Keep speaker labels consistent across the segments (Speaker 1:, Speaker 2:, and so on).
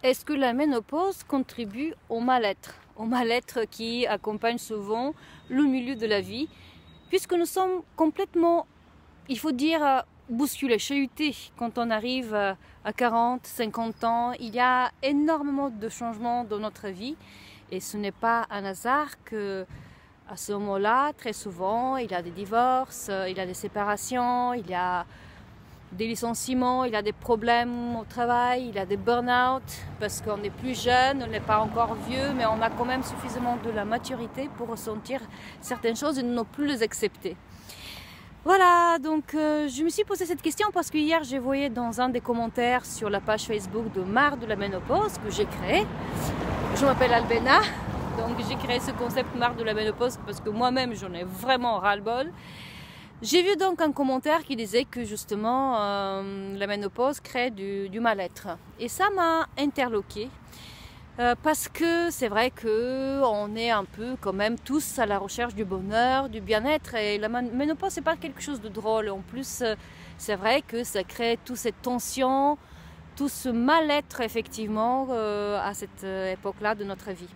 Speaker 1: Est-ce que la ménopause contribue au mal-être qui accompagne souvent le milieu de la vie, puisque nous sommes complètement, il faut dire, bousculés, chahutés quand on arrive à 40, 50 ans. Il y a énormément de changements dans notre vie et ce n'est pas un hasard que à ce moment-là, très souvent, il y a des divorces, il y a des séparations, il y a des licenciements, il y a des problèmes au travail, il y a des burn-out parce qu'on est plus jeune, on n'est pas encore vieux, mais on a quand même suffisamment de la maturité pour ressentir certaines choses et ne plus les accepter. Voilà, donc je me suis posé cette question parce que hier j'ai voyé dans un des commentaires sur la page Facebook de Marre de la ménopause que j'ai créé. Je m'appelle Albena, donc j'ai créé ce concept Marre de la ménopause parce que moi-même j'en ai vraiment ras-le-bol. J'ai vu donc un commentaire qui disait que justement la ménopause crée du mal-être. Et ça m'a interloquée parce que c'est vrai qu'on est un peu quand même tous à la recherche du bonheur, du bien-être. Et la ménopause, c'est pas quelque chose de drôle. En plus, c'est vrai que ça crée toute cette tension, tout ce mal-être effectivement à cette époque-là de notre vie.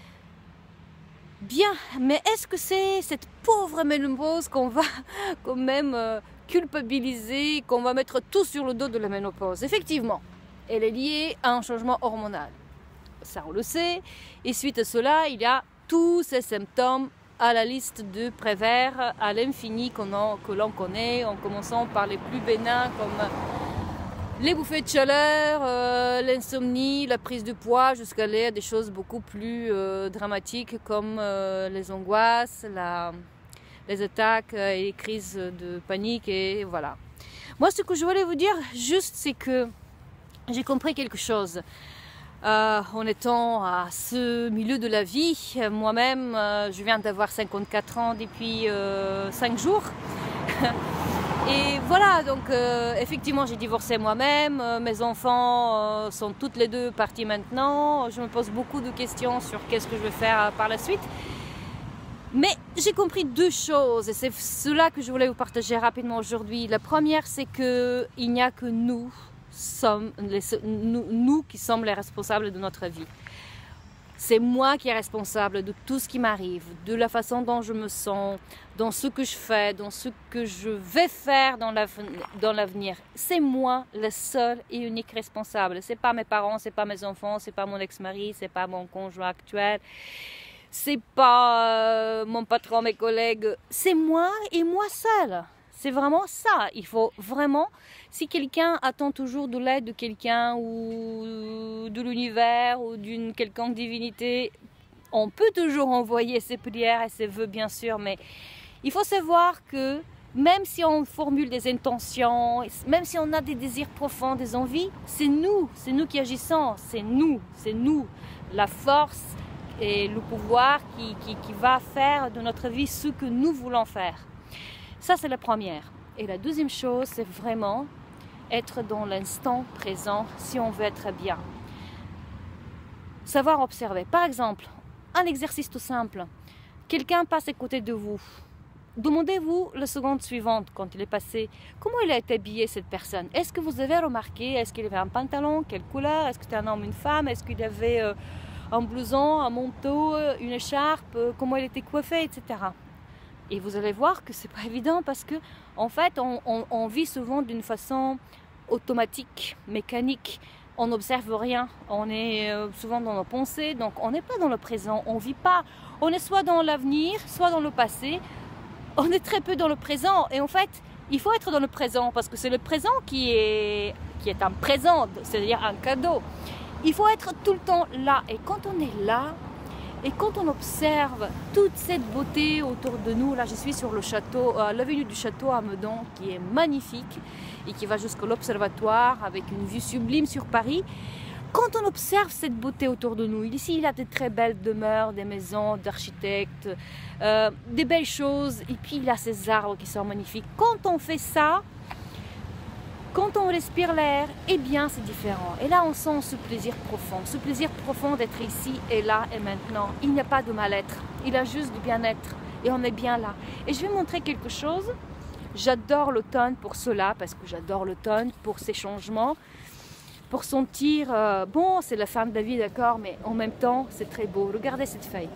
Speaker 1: Bien, mais est-ce que c'est cette pauvre ménopause qu'on va quand même culpabiliser, qu'on va mettre tout sur le dos de la ménopause? Effectivement, elle est liée à un changement hormonal. Ça, on le sait. Et suite à cela, il y a tous ces symptômes à la liste de Prévert à l'infini que l'on connaît, en commençant par les plus bénins comme les bouffées de chaleur, l'insomnie, la prise de poids, jusqu'à des choses beaucoup plus dramatiques comme les angoisses, les attaques et les crises de panique. Et voilà. Moi, ce que je voulais vous dire juste, c'est que j'ai compris quelque chose. En étant à ce milieu de la vie, moi-même, je viens d'avoir 54 ans depuis 5 jours. Et voilà, donc effectivement j'ai divorcé moi-même, mes enfants sont toutes les deux partis maintenant, je me pose beaucoup de questions sur qu'est-ce que je vais faire par la suite. Mais j'ai compris deux choses et c'est cela que je voulais vous partager rapidement aujourd'hui. La première, c'est qu'il n'y a que nous qui sommes les responsables de notre vie. C'est moi qui est responsable de tout ce qui m'arrive, de la façon dont je me sens, dans ce que je fais, dans ce que je vais faire dans l'avenir. C'est moi le seul et unique responsable. C'est pas mes parents, c'est pas mes enfants, c'est pas mon ex-mari, c'est pas mon conjoint actuel, c'est pas mon patron, mes collègues. C'est moi et moi seul. C'est vraiment ça. Il faut vraiment, si quelqu'un attend toujours de l'aide de quelqu'un ou de l'univers ou d'une quelconque divinité, on peut toujours envoyer ses prières et ses vœux bien sûr, mais il faut savoir que même si on formule des intentions, même si on a des désirs profonds, des envies, c'est nous qui agissons, c'est nous, la force et le pouvoir qui va faire de notre vie ce que nous voulons faire. Ça, c'est la première. Et la deuxième chose, c'est vraiment être dans l'instant présent si on veut être bien. Savoir observer. Par exemple, un exercice tout simple. Quelqu'un passe à côté de vous. Demandez-vous la seconde suivante, quand il est passé, comment il a été habillé cette personne. Est-ce que vous avez remarqué, est-ce qu'il avait un pantalon, quelle couleur, est-ce que c'était un homme, une femme, est-ce qu'il avait un blouson, un manteau, une écharpe, comment il était coiffé, etc. Et vous allez voir que c'est pas évident parce que en fait on vit souvent d'une façon automatique, mécanique. On n'observe rien, on est souvent dans nos pensées, donc on n'est pas dans le présent, on vit pas. On est soit dans l'avenir, soit dans le passé. On est très peu dans le présent et en fait il faut être dans le présent parce que c'est le présent qui est un présent, c'est-à-dire un cadeau. Il faut être tout le temps là et quand on est là, et quand on observe toute cette beauté autour de nous, là je suis sur le château, l'avenue du château à Meudon qui est magnifique et qui va jusqu'à l'observatoire avec une vue sublime sur Paris. Quand on observe cette beauté autour de nous, ici il y a de très belles demeures, des maisons d'architectes, des belles choses et puis il y a ces arbres qui sont magnifiques. Quand on fait ça, quand on respire l'air, eh bien c'est différent. Et là on sent ce plaisir profond d'être ici et là et maintenant. Il n'y a pas de mal-être, il y a juste du bien-être et on est bien là. Et je vais montrer quelque chose. J'adore l'automne pour cela, parce que j'adore l'automne pour ces changements. pour sentir, bon, c'est la fin de la vie, d'accord, mais en même temps, c'est très beau. Regardez cette feuille.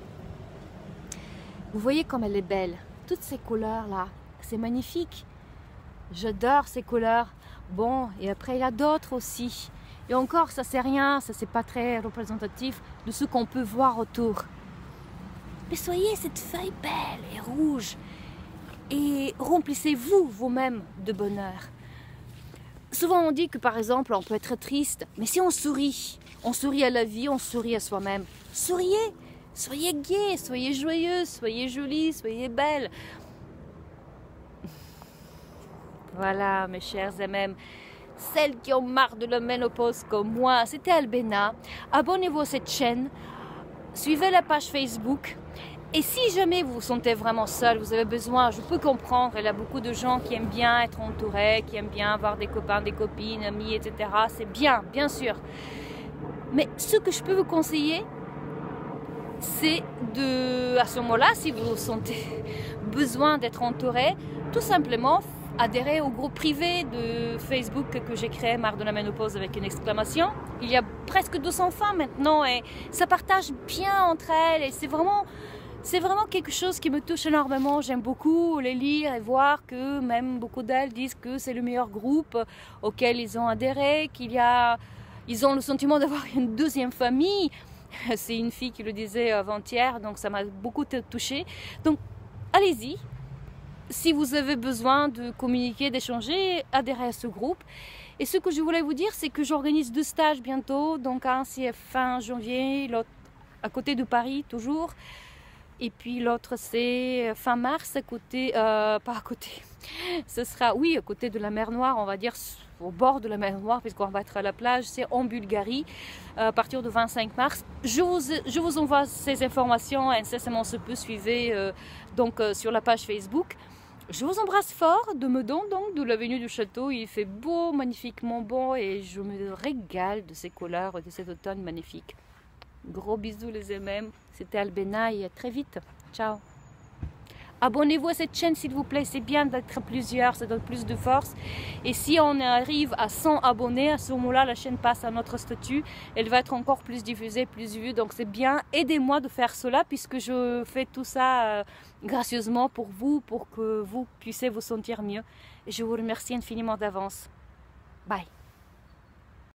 Speaker 1: Vous voyez comme elle est belle. Toutes ces couleurs-là, c'est magnifique. J'adore ces couleurs. Bon, et après, il y a d'autres aussi. Et encore, ça c'est rien, ça c'est pas très représentatif de ce qu'on peut voir autour. Mais soyez cette feuille belle et rouge et remplissez-vous vous-même de bonheur. Souvent on dit que par exemple on peut être triste, mais si on sourit à la vie, on sourit à soi-même. Souriez, soyez gai, soyez joyeuse, soyez jolie, soyez belle. Voilà mes chers MM. Celles qui ont marre de la ménopause comme moi, c'était Albena. Abonnez-vous à cette chaîne, suivez la page Facebook. Et si jamais vous vous sentez vraiment seul, vous avez besoin, je peux comprendre, il y a beaucoup de gens qui aiment bien être entourés, qui aiment bien avoir des copains, des copines, amis, etc. C'est bien sûr. Mais ce que je peux vous conseiller, c'est à ce moment-là, si vous sentez besoin d'être entouré, tout simplement adhérer au groupe privé de Facebook que j'ai créé, Marre de la ménopause avec une exclamation. Il y a presque 200 femmes maintenant et ça partage bien entre elles et c'est vraiment quelque chose qui me touche énormément. J'aime beaucoup les lire et voir que même beaucoup d'elles disent que c'est le meilleur groupe auquel ils ont adhéré, ils ont le sentiment d'avoir une deuxième famille. C'est une fille qui le disait avant-hier, donc ça m'a beaucoup touchée. Donc allez-y. Si vous avez besoin de communiquer, d'échanger, adhérez à ce groupe. Et ce que je voulais vous dire, c'est que j'organise 2 stages bientôt. Donc un c'est fin janvier, l'autre à côté de Paris toujours. Et puis l'autre c'est fin mars, pas à côté. Ce sera, oui, à côté de la mer Noire, on va dire au bord de la mer Noire, puisqu'on va être à la plage. C'est en Bulgarie, à partir du 25 mars. Je vous envoie ces informations incessamment se peut, suivez sur la page Facebook. Je vous embrasse fort de Meudon, donc de l'avenue du château. Il fait beau, magnifiquement beau et je me régale de ces couleurs de cet automne magnifique. Gros bisous les MM, c'était Albena et à très vite. Ciao. Abonnez-vous à cette chaîne s'il vous plaît, c'est bien d'être plusieurs, ça donne plus de force. Et si on arrive à 100 abonnés, à ce moment-là, la chaîne passe à notre statut. Elle va être encore plus diffusée, plus vue, donc c'est bien. Aidez-moi de faire cela puisque je fais tout ça gracieusement pour vous, pour que vous puissiez vous sentir mieux. Et je vous remercie infiniment d'avance. Bye.